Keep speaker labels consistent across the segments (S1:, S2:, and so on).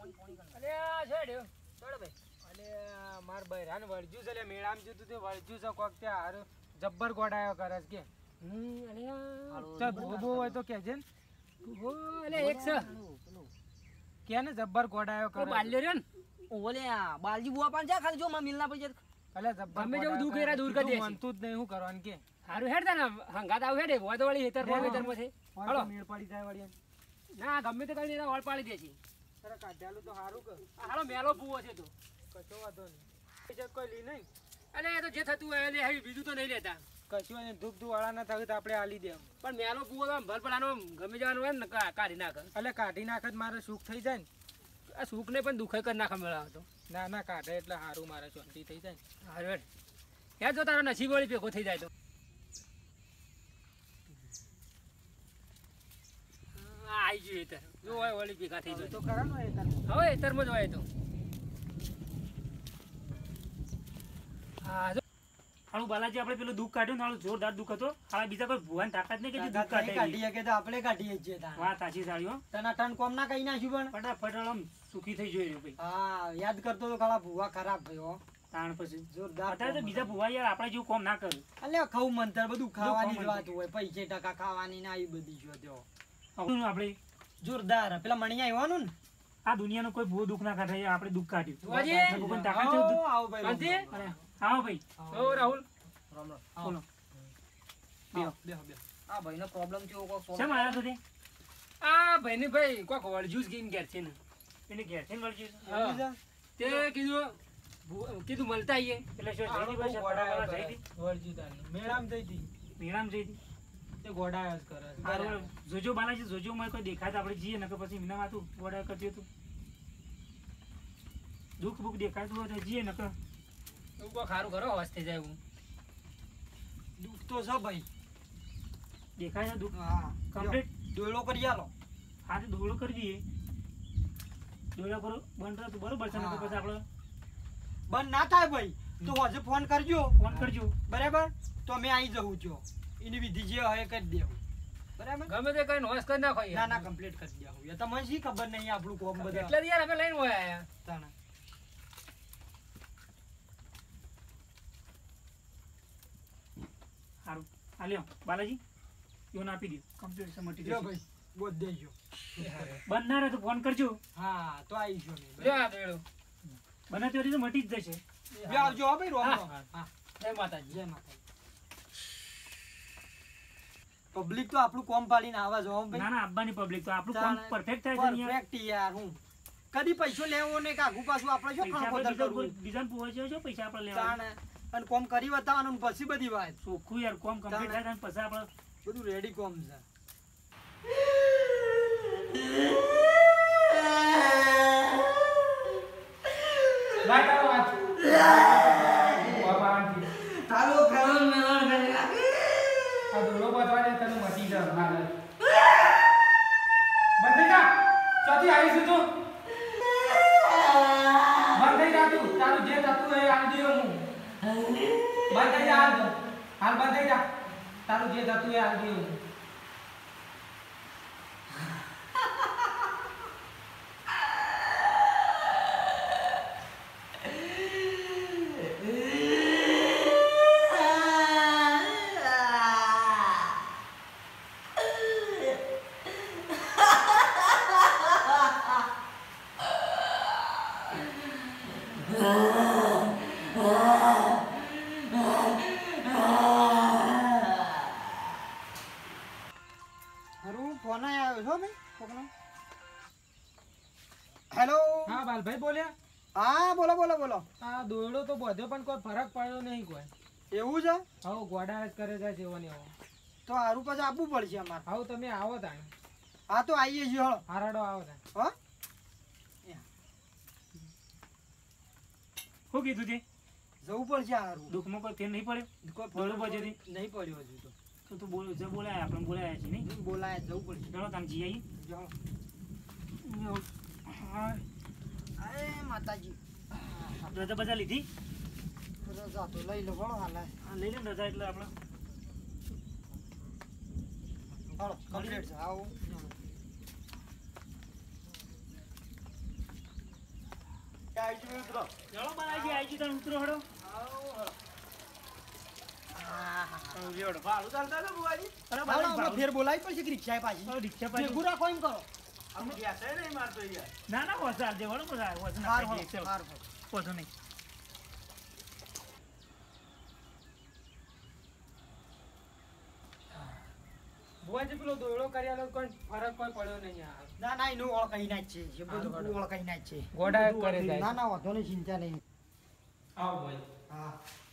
S1: અલ્યા છોડ્યો છોડ ભાઈ અલ્યા માર બૈરાન વળજ્યું છે એટલે મેળામ જતું તે વળજ્યું છે કોક તે હાર જબ્બર ગોડાયો કરસ કે અલ્યા ભૂબો હોય તો કેજે ને ભૂબો અલ્યા એક છે કે ને જબ્બર ગોડાયો કરે બાલ્યો રે ને
S2: ઓલે બાલજી બુઆ પણ જા ખાલી જો માં મિલના પૈસા
S1: અલ્યા જબ્બર ગમે જેવું દુખ એરા દૂર કરી દે મનતું જ નહીં હું કરવાનું કે હારું હેડ દે ને હંગાત આવ હેડે હોય તો વળી હેતર માં છે હાલો મેળ પડી જાય વળી ના ગમે તે કરીને વળ પાડી દે છે અરે કાઢ્યાલું તો હારું કે હાલો મેલો પૂવો છે તો કશો વાંધો નહીં કોઈ લી નહીં અલે એ તો જે થતું હોય એટલે હવે બીજું તો નહીં લેતા કશું એને ધૂપ વાળા ના થયું તો આપણે આલી દે પણ મેલો પૂવો તો ભર પડાનો ગમે જવાનું હોય ને કાઢી નાખે એટલે કાઢી નાખે મારે સુખ થઈ જાય ને આ સુખ ને પણ દુખાઈ કરી નાખે મેળા તો ના ના કાઢે એટલે સારું મારે શાંતિ થઈ જાય ને હારું યાર જો તારો નસીબ વળી ભેગો થઈ જાય તો આઈ ગયું એતર જો હોય વળી ભેગા થઈ જાય તો ખરા ને એતર હવે એતરમાં જ હોય તો હા
S3: હાલું બાલાજી આપણે પેલું દુઃખ કાઢ્યું ને હાલું જોરદાર દુઃખ હતો હાલ બીજા કોઈ ભુવાન તાકાત નહીં કે દુઃખ
S1: કાઢીએ કે તો આપણે કાઢીએ જ છે
S3: વાત સાચી સાડીઓ
S1: તના ટન કોમ ના કઈ નાખ્યું પણ
S3: ફટાફટ આમ સુખી થઈ જોઈ ભાઈ
S1: હા યાદ કરતો તો ખાલા ભુવા ખરાબ થયો
S3: તાણ પછી
S1: જોરદાર
S3: અત્યારે તો બીજા ભુવા યાર આપણે જેવું કોમ ના કર્યું
S1: અલ્યા ખાવ મંતર બધું ખાવાની જ વાત હોય પૈસે ટકા ખાવાની ના આવી બધી જો તેઓ
S3: આપણે
S1: જોરદાર પેલા મણિયા આવવાનું ને
S3: આ દુનિયાનો કોઈ ભૂ દુઃખ ના કાઢે આપણે દુઃખ કાઢ્યું
S1: આવો ભાઈ
S3: આવો ભાઈ
S1: ઓ રાહુલ
S2: રામ રામ
S3: બોલો
S1: બેહો બેહો
S2: આ ભાઈનો પ્રોબ્લેમ થયો કો
S3: કેમ આયા સુધી
S1: આ ભાઈને ભાઈ કોક વળજ્યુસ ગેમ ઘેર છે ને
S3: એને ઘેર છે વળજી
S1: તે કીધું મળતા આઈએ
S3: એટલે શું જઈતી બસ
S1: વળજ્યુ તાની મેળામ જઈતી
S3: મેળામ જઈતી
S1: તે ગોડાયો જ કરે
S3: જોજો બાલાજી જોજો માં કોઈ દેખાય તો આપણે જઈએ નકર પછી એમના માથું ગોડાયો કરતી હતું દુઃખ બુખ દેખાતું હોય તો જઈએ નકર
S1: તું કો ખારું કરો હોશ થઈ જાય હું દુઃખ તો છે ભાઈ
S3: દેખાય છે દુઃખ
S1: હા
S3: કમ્પ્લીટ
S1: દોયલો કરી આલો
S3: હા તો દોડો કરી દઈએ દોડો કરો બંધ રહે તો બરોબર છે નકર પછી આપણે
S1: બંધ ના થાય ભાઈ તો હજુ ફોન કરજો
S3: ફોન કરજો
S1: બરાબર તો અમે આવી જવું છો એની વિધિ જે હોય કરી દેવું બરાબર ગમે તે કઈ નોસ કરી નાખો ના ના કમ્પ્લીટ કરી દેવું એ તમને શી ખબર નહીં આપણું કોમ બધા એટલે યાર અમે લઈને હોય આયા તાણા
S3: સારું હાલ્યો બાલાજી યોન આપી દો કમ્પ્લીટ છે મટી જશે
S1: ભાઈ બોધ દેજો
S3: બંધ ના રહે તો ફોન કરજો
S1: હા તો આવીશું લે આ દેડો
S3: બનાતી હોય તો મટી જ જશે
S1: બે આવજો હો ભાઈ રોમ હા જય માતાજી જય માતાજી પબ્લિક તો આપણું કોમ પાડીને આવા જો ભાઈ
S3: ના ના આબાની પબ્લિક તો આપણું કોમ પરફેક્ટ થાય છે
S1: પરફેક્ટ યાર હું કદી પૈસો લેવો ને કાગુ પાછું આપણે શું ખાણ ખોદર કરવું
S3: બીજાને પૂછે છે પૈસા આપણે લેવાના
S1: અને કોમ કરી બતાવવાનું પછી બધી વાત
S3: ચોખ્ખું યાર કોમ કમ્પ્લીટ થાય પછી આપણે
S1: બધું રેડી કોમ છે લાઈ તારો વાત બાબાજી તારો ઘર મેળણ કરી આ દોલો બતવાને તને મટી જા મારે બંધ જા ચોથી આવીશું તું બંધ જા તું તારું જે થતું એ આલ દીયો હું બંધ જા હાલ બંધ જા તારું જે થતું એ આલ દીયો હું હેલો હા બાલભાઈ બોલ્યા હા બોલો બોલો બોલો આ દોયડો તો બધો પણ કોઈ ફરક પડ્યો નહીં કોઈ એવું છે હા ગોડા જ કરે છે જેવાની આવો તો હારું પછી આપવું પડશે અમારે હા તમે આવો તાણે હા તો આવીએ છીએ હળો હારાડો આવો તાણે હો
S3: શું કીધું તે
S1: જવું પડશે હારું
S3: દુઃખમાં કોઈ ફેર નહીં પડ્યો
S1: કોઈ નહીં પડ્યો હજુ
S3: તો તું બોલ જે બોલાયા આપણે બોલાયા છે નહીં
S1: બોલાય જવું પડશે
S3: ચલો તમે જી આવી
S1: જાઓ માતાજી
S3: રજા બજા લીધી
S1: રજા તો લઈ લો ભણો હાલ
S3: લઈ લે રજા એટલે આપણે
S1: હાલો કમ્પ્લીટ છે આવો
S3: ચલો બાલાજી આવી ગઈ તને ઉતરો હડો
S4: ફેર બોલાવી પડશે રિક્ષા પાછી
S3: રિક્ષા પાછી
S4: ભેગું રાખો એમ કરો
S3: ના ના વસાર જે વળો બધા વધુ નહીં
S1: ભુવાજી પેલો દોયડો કર્યાનો કોઈ ફરક કોઈ પડ્યો નહીં યાર.
S4: ના ના એનું ઓળખાઈ ના જ છે એ બધું ઓળખાઈ ના જ છે
S1: ગોડા કરે જાય.
S4: ના ના વાંધો નહીં ચિંતા નહીં
S1: આવો ભાઈ.
S4: હા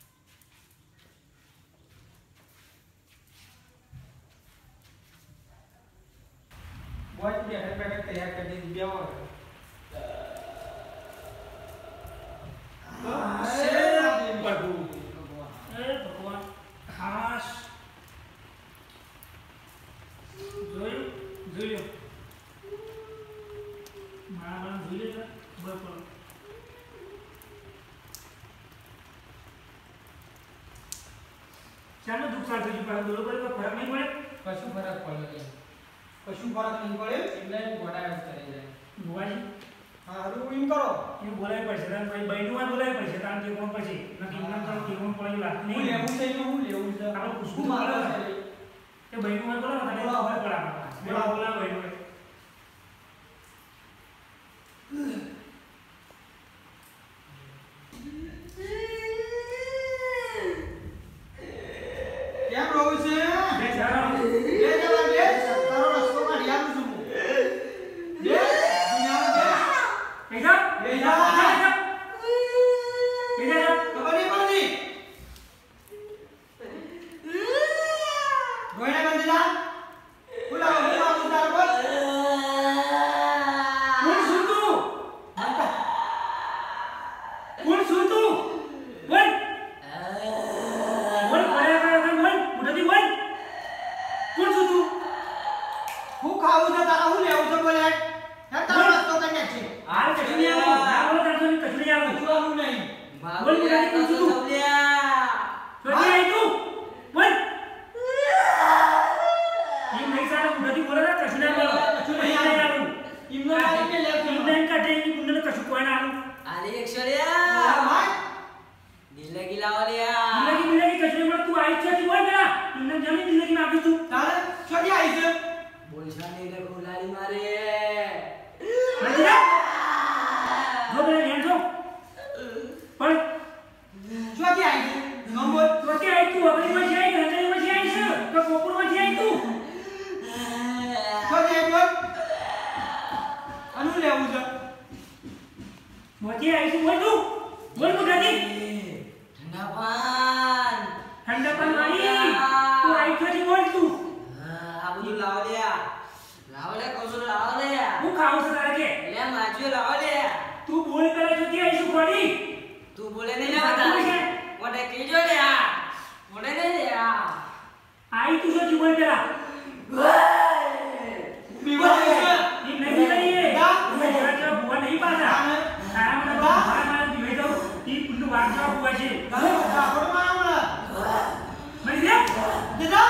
S1: ભુવાજી બેઠક બેઠક તૈયાર કરી દીધી બેવો.
S3: ભગવાન ખાસ જોયું મારા જોઈ લે બરાબર ચાલો દુઃખ સાર થઈ ગયું બરોબર ફરક નહીં પડે
S1: કશું ફરક પડ્યો નહીં.
S4: કશું ફરક નહીં પડે
S1: એટલે ગોડા જ કરે જાય.
S3: ભુવાજી
S4: હા હરું એમ કરો
S3: એ બોલાવી પડશે તારે ભાઈ બહેનું બોલાવી પડશે તારે કે કોણ પછી નક્કી ઇનામ કરો કે કોણ પડ્યું લાગે
S4: હું
S3: નહીં
S4: લેવું છે હું લેવું છે
S3: આપણે
S4: શું
S3: પૂછવું
S4: મારે
S3: પડે
S4: છે
S3: એ બહેનું બોલાવો તારે ખબર પડે આપણે બોલાવો બહેનું
S4: કેમ રહું છે
S3: બે ચાલો
S4: બે જવા બે તારો રસ્તો કાઢી આપું છું હું બે દુનિયામાં બે
S3: બેજા
S4: બેજા
S3: બેજા
S4: ખબર નહીં પડતી ગોયના બંધ જા બોલાવો બોલાવો તારો બોલ
S3: કોણ છું તું કોણ છું તું બોલ બોલ બોલ મોટાથી બોલ કોણ છું તું
S4: હું ખાવું છે તારા હું લેવું છે બોલે હે તારો રસ્તો કાઢી છે
S3: હાલ કશું નહીં આવું ના બોલો તાર કશું નહીં આવું
S4: જોવાનું નહીં
S3: બોલ મોટાથી કોણ છું તું ચોથી આવી તું બોલ એ નહીં સારા મોટાથી બોલે ના કશું ના બોલો કશું નહીં આવું
S4: ઇમનો લાગે કે લેવું છે
S3: ઇન્ડિયન કાટે ની કુંડને કશું કોઈ ના આવું મિલગી કશું નહીં તું આવી છે તું બોલ પેલા ઇન્ડિયન જમીન મિલગી માં આપી તું
S4: તારે છોડી આવી છે
S3: નથી રે જો પેલા ધ્યાન છો પણ
S4: છોડી આવી છે નંબર
S3: ચોથી આવી તું અગલીમાં છે હંડ્રેડમાં છે આવી છે તો કોપરમાં છે આવી તું
S4: છોડી આવી બોલ અનુ લેવું છે
S3: મોતી આવી છે બોલ તું બોલ મોટાથી ઠંડા પાન મારી તું આવી છે બોલ તું હું ખાવું છું તારે કે તું બોલ પેલા ચોથી આવી છું ખોડી
S2: તું બોલે નહીં ના બતા મોટે કીજો લે આ મોટે નહીં લે આ
S3: आई तू जो जीवन तेरा
S4: બીવા છે
S3: ये नहीं चाहिए
S4: दा?
S3: मैं जरा जरा बुआ नहीं पाता सारा मतलब
S4: दा?
S3: बाहर मार दिए तो ये पुल्लू बाहर का बुआ छे
S4: તારે કાપડ માં
S3: मरी दे
S4: દીધા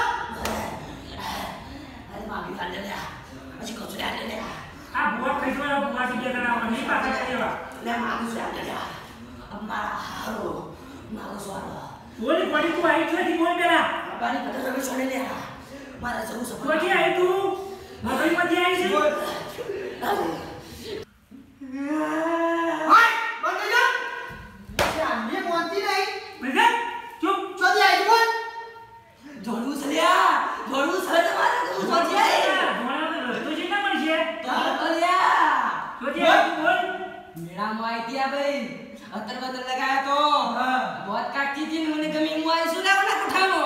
S2: અરે માગી કાઢ લે આ પછી કોચો લે લે
S3: आ बुआ कैसे वाला बुआ से क्या करना नहीं पाता करेगा
S2: લે માગી લે લે अब मारा हारो मारो स्वारो
S3: बोल बड़ी तू आई थी बोल तेरा
S2: बारी पता रवि छोड़े ले मारा जरूर सब
S3: तो क्या आई तू मगर मत आई से
S4: બોલ હાય બંધ જા છે આને મોંતી નહીં
S3: मरी दे चुप
S4: છોડી આવી બોલ
S2: જોડું સલ્યા જોડું સલે મારા તું સોચી આઈ
S3: ધોણા તો રસ્તો છે ના મળશે
S2: તાર બલિયા
S3: તો क्या बोल
S2: मेरा माइतिया भाई अतर बतर लगाया तो
S4: હા
S2: बहुत काटती थी मैंने कमी मुआई सुना बना उठाओ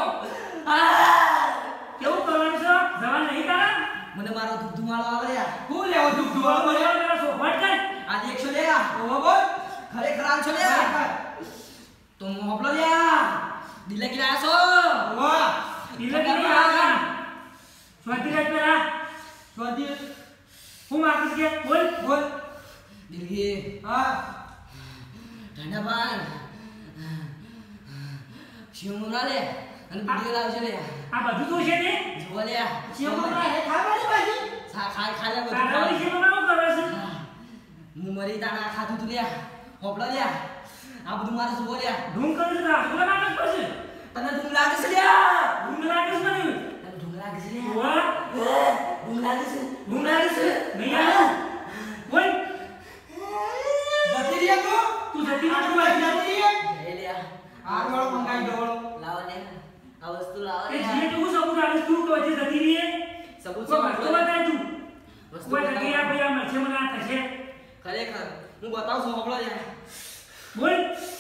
S3: क्यों करवाने से जवान नहीं तारा
S2: મને મારો ધુમાળો આવે લ્યા
S4: હું લેવો તું દુઆ
S3: बोल
S4: બોલે
S3: तेरा सो हट कर
S2: આજે 100 લ્યા
S4: ઓ બોલ
S2: ખરેખર આલ છો લ્યા તો મોકલો લ્યા દિલે ગિલાસો
S4: વાહ
S3: इधर नहीं आगा स्वाति राज मेरा
S4: છોડી
S3: हूं मार्क्स के बोल
S4: બોલ
S2: દિલગી
S4: હા
S2: ઠંડા પાન શિવમુરા લે અને વિડિયો લાવજો લે
S3: आ બધું તો છે ને
S2: જો લે
S4: શિવમુરા હે ખાવાની બાજી
S2: ખા ખા ખા લે
S3: તારા વિશે બનાવો કરો છે
S2: હું મરી તાના ખાધું તું લે હોપલા લ્યા આ બધું મારે સુવો લ્યા
S3: ઢૂંગ કરું છું આજુબાજુ નાટક પછી
S2: તને ઢૂંગ લાગે છે લ્યા
S3: ઢૂંગ લાગે છે મને
S2: તને ઢૂંગ લાગે છે લ્યા
S3: વાહ
S2: ઢૂંગ લાગે છે ઢૂંગ લાગે છે
S3: નહીં આવે બોલ
S4: જતી રહી
S3: તું જતી
S4: તું
S3: નથી
S4: જતી રહી
S2: જય લ્યા
S4: હાર વાળો મંગાઈ દો
S2: લાવો ને આ વસ્તુ લાવો
S3: એ
S2: ને
S3: જે તું સબૂત આવીશ તું તો જે જતી રહી
S2: સબૂત
S3: કોઈ વસ્તુ બતાય તું
S2: વસ્તુ
S3: કોઈ
S2: બતાવો.
S3: જગ્યાએ ભાઈ આ મરશે મને આ થશે
S2: ખરેખર હું બતાવું છું હોપલા લ્યા
S3: બોલ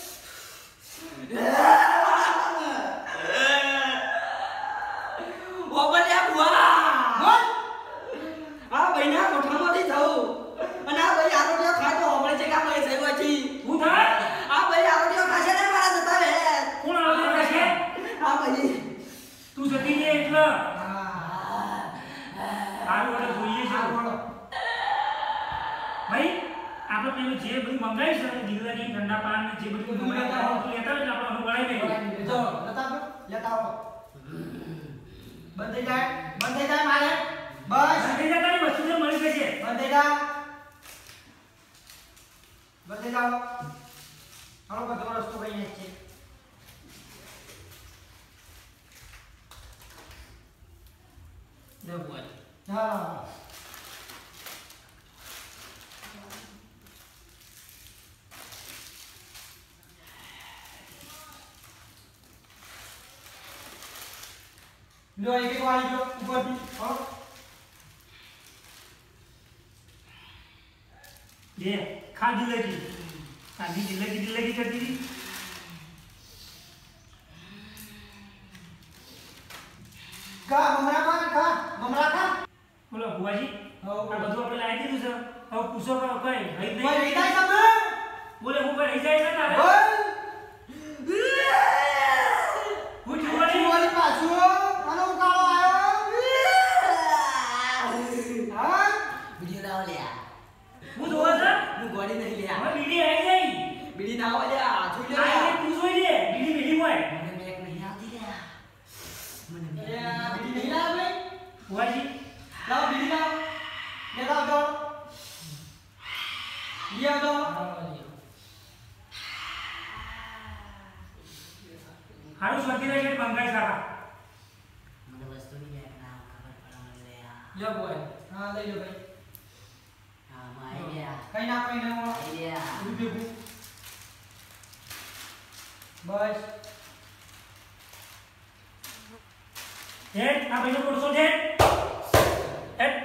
S2: ઓબલ્યા બુઆ
S4: બોલ
S2: આ ભાઈના કોઠામાંથી જાઉં અને આ ભાઈ આરોગ્ય ખાય તો હોબળે છે કે આ ભાઈ સહી વાંચી
S3: હું થાય
S2: આ ભાઈ આરોગ્ય ખાશે ને મારા જતા રે
S3: કોણ આવે છે
S2: આ ભાઈ
S3: તું જતી રહી એટલે
S4: હા
S3: સારું એટલે જોઈએ છે
S4: હાર વાળો
S3: ભાઈ આપણે પેલું જે બધું મંગાવ્યું છે જીવવાની ઠંડા પાન જે બધું મંગાવ્યું તું લેતા હોય ને આપણે અનુભવાઈ દઈએ
S4: જો લેતા આવો લેતા આવો બંધ થઈ જાય મારે બસ
S3: થઈ જતા ની વસ્તુ તો મળી જશે
S4: બંધ થઈ જા બંધ થઈ જાઓ હાલો બધો રસ્તો કઈ છે
S2: દે બોલ
S4: હા લો એક વાળી જો ઉપરથી હાલો
S3: જે ખા જિંદગી સાદી જિંદગી કરતી હતી
S4: કા મમરા ખા
S3: બોલો ભુવાજી
S4: હઉ.
S3: આ બધું આપણે લાવી દીધું છે હવે પૂછો કે કઈ રહી
S4: કોઈ
S3: નહીં
S4: રીતા તમે
S3: બોલે હું કઈ રહી જાય છે તારે
S4: બોલ
S3: હું જોવાની
S4: વાળી પાછું આનો ઉકાળો આવ્યો હા
S2: બીડી લાવો લ્યા
S3: હું જોવા છે
S2: હું ગોળી નહીં લ્યા
S3: હવે બીડી આવી જાય
S2: બીડી ના આવો લ્યા જોઈ લે
S3: આ
S2: લ્યા
S3: તું જોઈ લે બીડી બીડી હોય
S2: મને મેક નહીં આવતી લ્યા મને મેક
S4: એ આ બીડી નહીં લાવ ભાઈ
S3: ભુવાજી
S4: લાવ બીડી લાવ લેતા આવજો લઈ આવજો
S3: હારું સ્વર્ગી રહે છે મંગાઈ સારા
S2: મને વસ્તુની મેક ના ખબર પડવા લ્યા
S4: લો બોય હા લઈ લો ભાઈ
S2: હા માય લ્યા
S4: કઈ ના કઈ ના
S2: લ્યા
S4: બધું ભેગું બસ
S3: હેડ આ ભાઈનો પડસો છે હેડ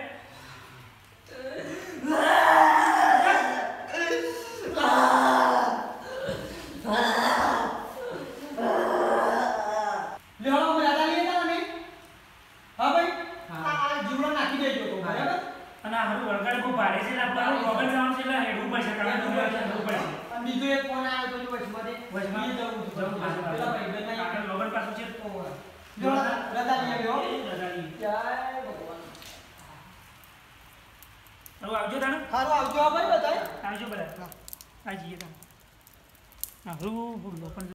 S4: લે હળો મજા લઈએ તમે હા ભાઈ
S3: હા.
S4: આ જીવડો નાખી દેજો તો બરાબર
S3: અને આ હારું વળગાડ બહુ ભારે છે એટલે આપણે વગર જવાનું છે એટલે હેડવું પડશે કારણ કે હેડવું પડશે
S4: અને બીજો એક ફોન આવ્યો તો વચમાં
S3: વચમાં
S4: જવું
S3: જવું પાછું
S4: પેલા ભાઈ બંને
S3: આગળ વગર પાછું છે
S4: જો રજા લઈ આવ્યો
S3: રજાની.
S4: જય ભગવાન
S3: હવે આવજો તાણે
S4: હારું આવજો ભાઈ બતાય
S3: આવજો બધા આ જઈએ તાણે હારું બોલો પણ